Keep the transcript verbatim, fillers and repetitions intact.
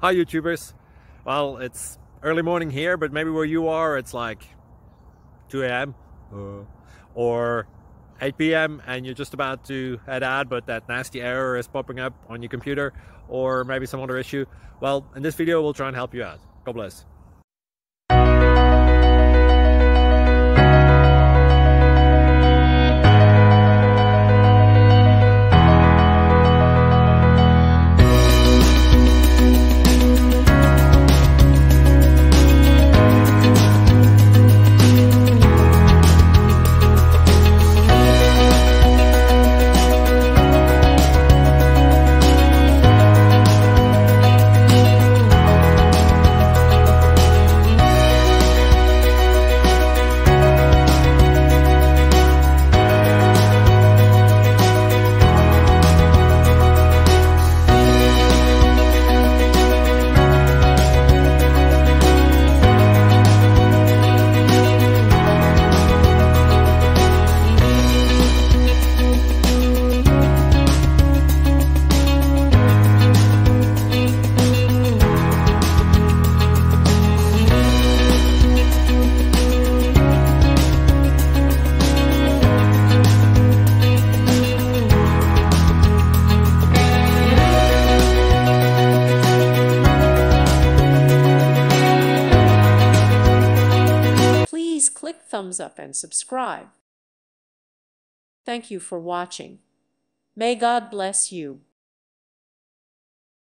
Hi YouTubers. Well, it's early morning here, but maybe where you are it's like two A M Uh, or eight P M and you're just about to head out, but that nasty error is popping up on your computer, or maybe some other issue. Well, in this video we'll try and help you out. God bless. Please click thumbs up and subscribe. Thank you for watching. May God bless you.